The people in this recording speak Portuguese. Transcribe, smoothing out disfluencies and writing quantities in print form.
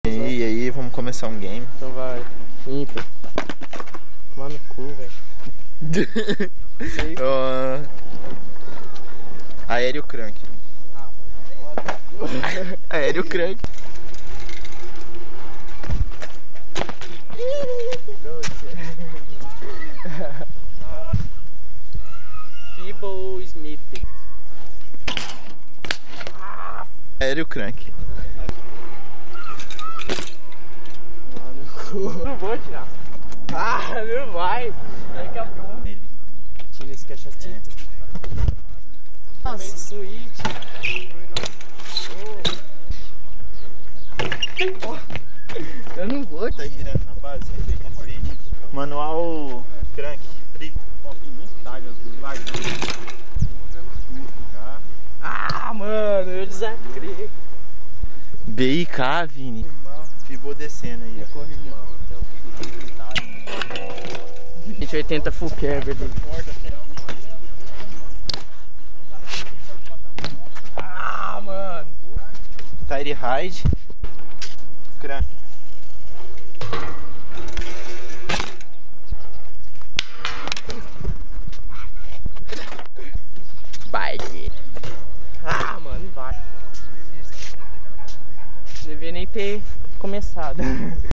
E aí, vamos começar um game. Então vai. Ímpar. Toma no cu, velho. Aéreo crank. Aéreo crank. Feeble Smith. Aéreo crank. Não vou tirar. Ah, não vai. Daqui a pouco. Tira esse cachatito. Nossa, suíte. Eu não vou. Tá girando na base. Manual crank. Ah, mano, eu desacrei. BIK, Vini. Fibou descendo aí. 180 full cab ali. Ah, mano. Tire ride. Crank. Bike. Ah, mano, vai. Devia nem ter começado.